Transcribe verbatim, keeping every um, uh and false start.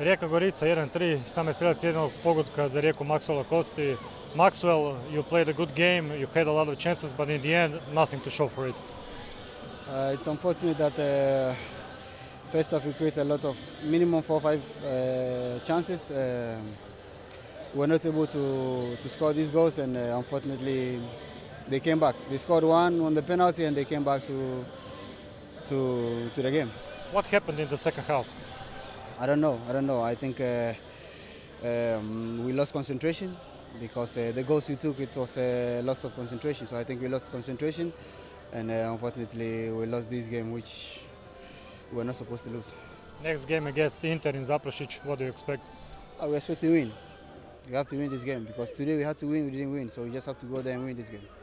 Rijeka Gorica jedan tri, s nama je strelac jednog pogotka za Rijeku Maxwella Kosti. Maxwell, you played a good game, you had a lot of chances, but in the end, nothing to show for it. Uh, it's unfortunate that uh, first half we created a lot of minimum four or five uh, chances. Uh, we were not able to, to score these goals, and uh, unfortunately they came back. They scored one on the penalty and they came back to, to, to the game. What happened in the second half? I don't know. I don't know. I think uh, um, we lost concentration because uh, the goals we took, it was a loss of concentration. So I think we lost concentration, and uh, unfortunately we lost this game, which we were not supposed to lose. Next game against Inter in Zaprešić, what do you expect? Uh, we expect to win. We have to win this game because today we had to win, we didn't win. So we just have to go there and win this game.